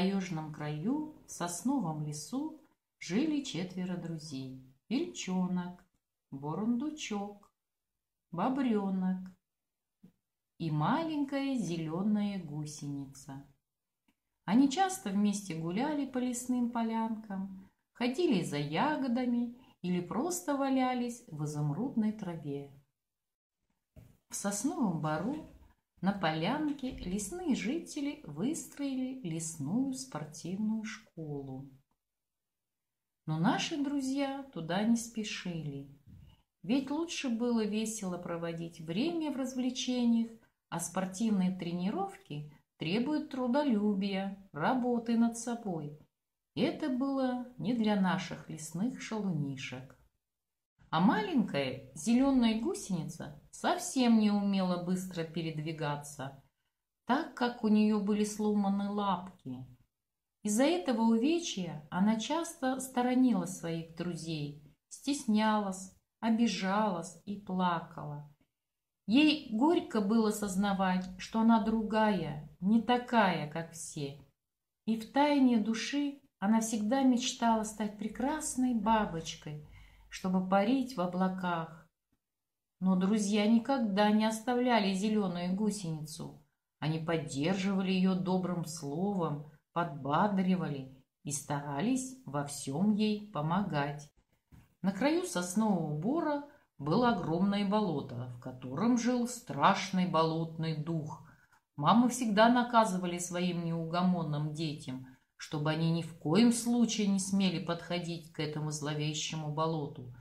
таежном краю, в сосновом лесу, жили 4 друзей. Бельчонок, Бурундучок, Бобренок и маленькая зеленая гусеница. Они часто вместе гуляли по лесным полянкам, ходили за ягодами или просто валялись в изумрудной траве. В сосновом бору на полянке лесные жители выстроили лесную спортивную школу. Но наши друзья туда не спешили, ведь лучше было весело проводить время в развлечениях, а спортивные тренировки требуют трудолюбия, работы над собой. Это было не для наших лесных шалунишек. А маленькая зеленая гусеница совсем не умела быстро передвигаться, так как у нее были сломаны лапки. Из-за этого увечья она часто сторонилась своих друзей, стеснялась, обижалась и плакала. Ей горько было сознавать, что она другая, не такая, как все. И в тайне души она всегда мечтала стать прекрасной бабочкой, чтобы парить в облаках. Но друзья никогда не оставляли зеленую гусеницу. Они поддерживали ее добрым словом, подбадривали и старались во всем ей помогать. На краю соснового бора было огромное болото, в котором жил страшный болотный дух. Мамы всегда наказывали своим неугомонным детям, чтобы они ни в коем случае не смели подходить к этому зловещему болоту.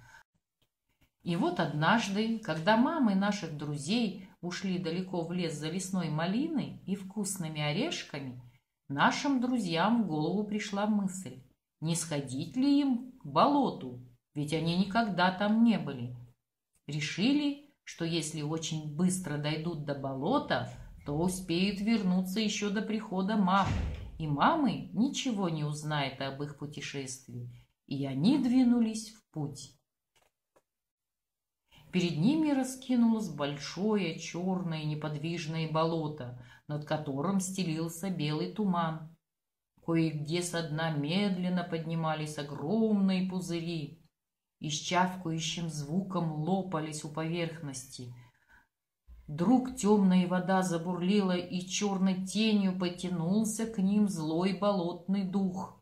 И вот однажды, когда мамы наших друзей ушли далеко в лес за лесной малиной и вкусными орешками, нашим друзьям в голову пришла мысль, не сходить ли им к болоту, ведь они никогда там не были. Решили, что если очень быстро дойдут до болота, то успеют вернуться еще до прихода мамы, и мамы ничего не узнает об их путешествии, и они двинулись в путь. Перед ними раскинулось большое черное неподвижное болото, над которым стелился белый туман. Кое-где со дна медленно поднимались огромные пузыри и с чавкающим звуком лопались у поверхности. Вдруг темная вода забурлила, и черной тенью потянулся к ним злой болотный дух.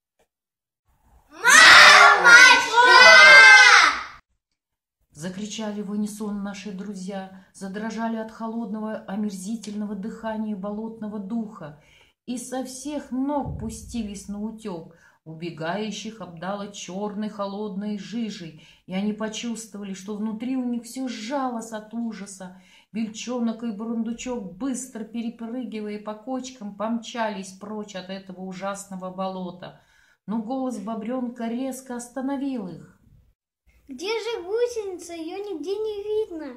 Закричали в унисон наши друзья, задрожали от холодного, омерзительного дыхания болотного духа и со всех ног пустились на утек. Убегающих обдало черной холодной жижей, и они почувствовали, что внутри у них все сжалось от ужаса. Бельчонок и Бурундучок, быстро перепрыгивая по кочкам, помчались прочь от этого ужасного болота. Но голос Бобренка резко остановил их. «Где же гусеница? Ее нигде не видно!»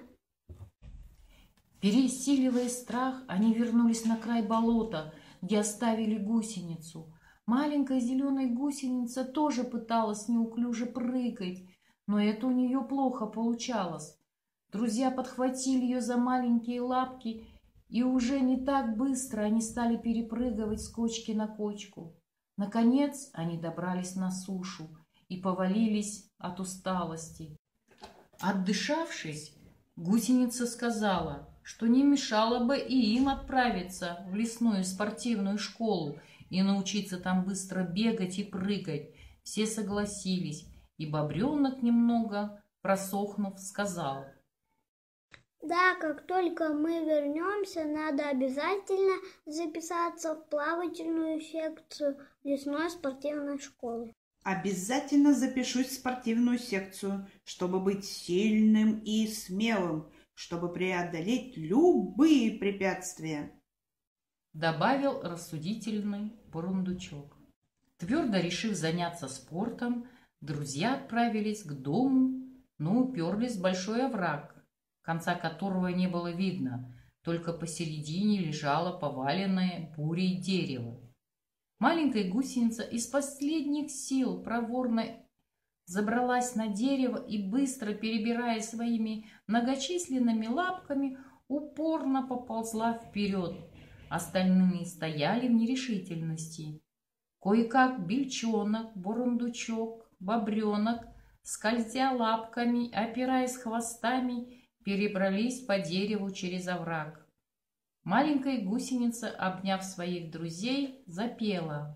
Пересиливая страх, они вернулись на край болота, где оставили гусеницу. Маленькая зеленая гусеница тоже пыталась неуклюже прыгать, но это у нее плохо получалось. Друзья подхватили ее за маленькие лапки, и уже не так быстро они стали перепрыгивать с кочки на кочку. Наконец они добрались на сушу и повалились от усталости. Отдышавшись, гусеница сказала, что не мешало бы и им отправиться в лесную спортивную школу и научиться там быстро бегать и прыгать. Все согласились, и Бобренок, немного просохнув, сказал: «Да, как только мы вернемся, надо обязательно записаться в плавательную секцию лесной спортивной школы». Обязательно запишусь в спортивную секцию, чтобы быть сильным и смелым, чтобы преодолеть любые препятствия, добавил рассудительный Бурундучок. Твердо решив заняться спортом, друзья отправились к дому, но уперлись в большой овраг, конца которого не было видно, только посередине лежало поваленное бурей дерево. Маленькая гусеница из последних сил проворно забралась на дерево и, быстро перебирая своими многочисленными лапками, упорно поползла вперед. Остальные стояли в нерешительности. Кое-как бельчонок, бурундучок, бобренок, скользя лапками, опираясь хвостами, перебрались по дереву через овраг. Маленькая гусеница, обняв своих друзей, запела.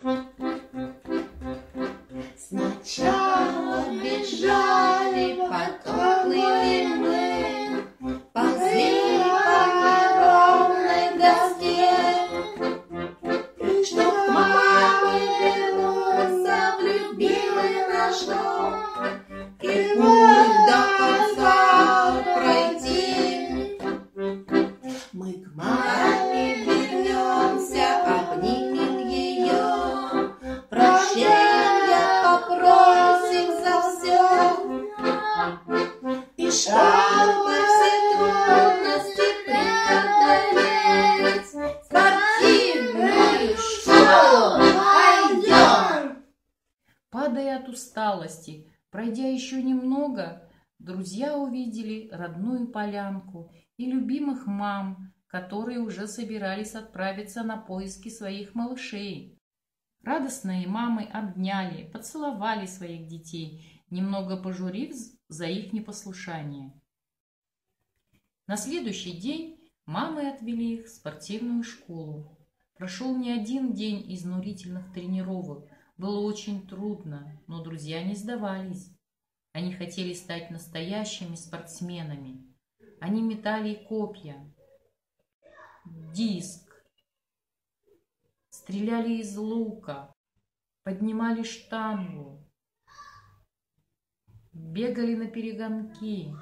Сначала бежали, потом плыли мы, ползли по неровной доске. Чтоб мама вернулся, влюбилый наш дом, и путь до конца пройти. Мы к маме вернемся, обнимем ее, прощения попросим за все. И чтобы все трудности преодолеть, спортивную школу пойдем. Падая от усталости, пройдя еще немного, друзья увидели родную полянку и любимых мам, которые уже собирались отправиться на поиски своих малышей. Радостные мамы обняли, поцеловали своих детей, немного пожурив за их непослушание. На следующий день мамы отвели их в спортивную школу. Прошел не один день изнурительных тренировок. Было очень трудно, но друзья не сдавались. Они хотели стать настоящими спортсменами. Они метали копья, диск, стреляли из лука, поднимали штангу, бегали на перегонки,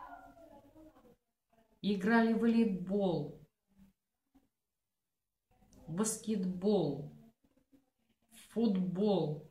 играли в волейбол, баскетбол, футбол.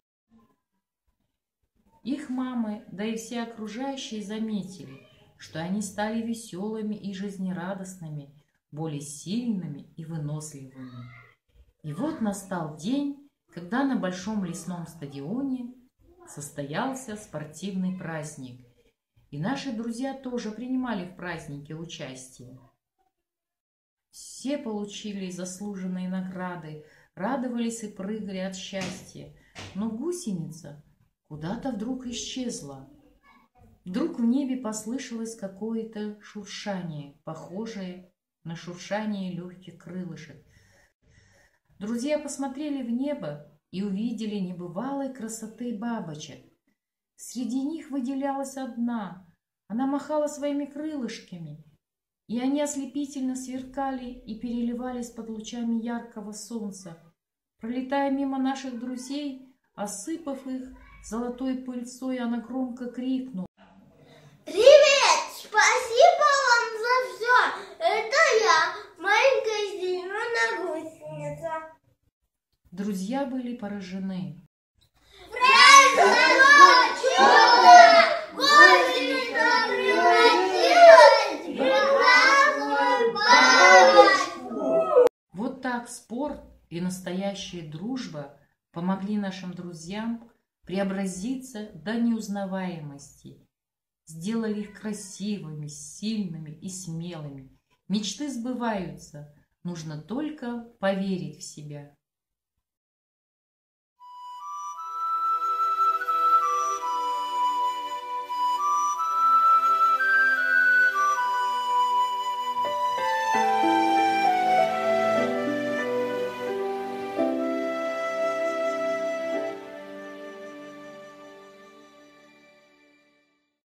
Их мамы, да и все окружающие заметили, что они стали веселыми и жизнерадостными, более сильными и выносливыми. И вот настал день, когда на большом лесном стадионе состоялся спортивный праздник, и наши друзья тоже принимали в празднике участие. Все получили заслуженные награды, радовались и прыгали от счастья, но гусеница куда-то вдруг исчезла. Вдруг в небе послышалось какое-то шуршание, похожее на шуршание легких крылышек. Друзья посмотрели в небо и увидели небывалой красоты бабочек. Среди них выделялась одна. Она махала своими крылышками, и они ослепительно сверкали и переливались под лучами яркого солнца. Пролетая мимо наших друзей, осыпав их золотой пыльцой, она громко крикнула: Привет! Спасибо вам за все! Это я, маленькая зеленая гусеница. Друзья были поражены. Гусеница превратилась в прекрасную бабочку! Вот так спорт и настоящая дружба помогли нашим друзьям преобразиться до неузнаваемости, сделали их красивыми, сильными и смелыми. Мечты сбываются, нужно только поверить в себя.